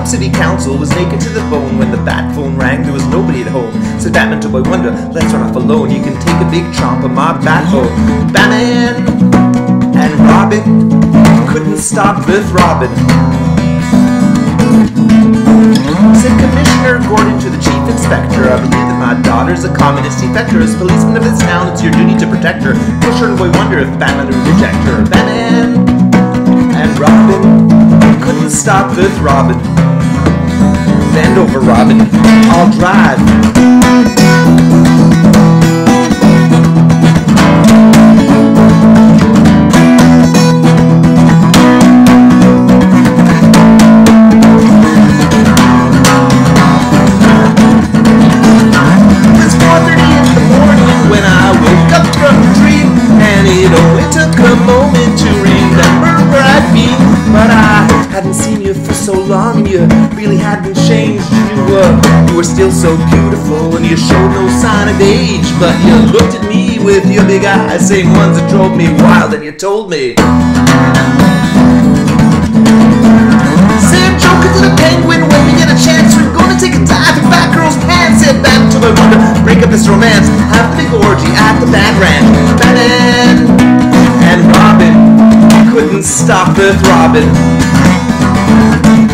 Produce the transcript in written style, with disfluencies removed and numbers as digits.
Gotham City Council was naked to the bone. When the bat phone rang, there was nobody at home. Said Batman to Boy Wonder, let's run off alone. You can take a big chomp of my bat phone. Batman and Robin couldn't stop the throbbing. Said Commissioner Gordon to the Chief Inspector, I believe that my daughter's a communist defector. As policeman of this town, it's your duty to protect her. Push her and Boy Wonder if Batman would reject her. Batman and Robin couldn't stop the throbbing. Bend over, Robin, I'll drive. It's 4:30 in the morning when I woke up from a dream, and it only took a moment to remember where I'd been. But I hadn't seen you for so long, and you really hadn't changed. You were still so beautiful, and you showed no sign of age. But you looked at me with your big eyes, same ones that drove me wild, and you told me. Said Joker to the Penguin, when we get a chance, we're gonna take a dive in Batgirl's pants. Said Batman to Boy Wonder, break up this romance, have the big orgy at the Bat Ranch. Batman and Robin couldn't stop the throbbing.